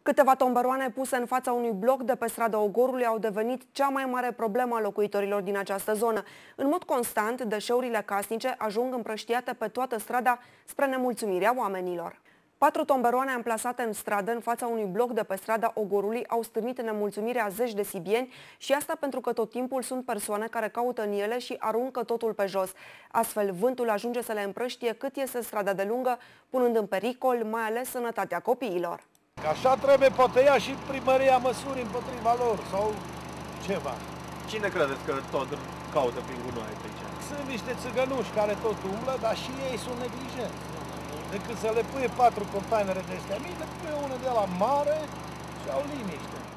Câteva tomberoane puse în fața unui bloc de pe strada Ogorului au devenit cea mai mare problemă a locuitorilor din această zonă. În mod constant, deșeurile casnice ajung împrăștiate pe toată strada spre nemulțumirea oamenilor. 4 tomberoane amplasate în stradă, în fața unui bloc de pe strada Ogorului, au stârnit nemulțumirea a zeci de sibieni și asta pentru că tot timpul sunt persoane care caută în ele și aruncă totul pe jos. Astfel, vântul ajunge să le împrăștie cât este strada de lungă, punând în pericol mai ales sănătatea copiilor. Așa trebuie, poate ia și primăria măsuri împotriva lor sau ceva. Cine credeți că tot caută prin gunoi pe aici? Sunt niște țigănuși care tot umblă, dar și ei sunt neglijenți. Decât să le pui 4 containere de astea mici, le pui unul de la mare și au liniște.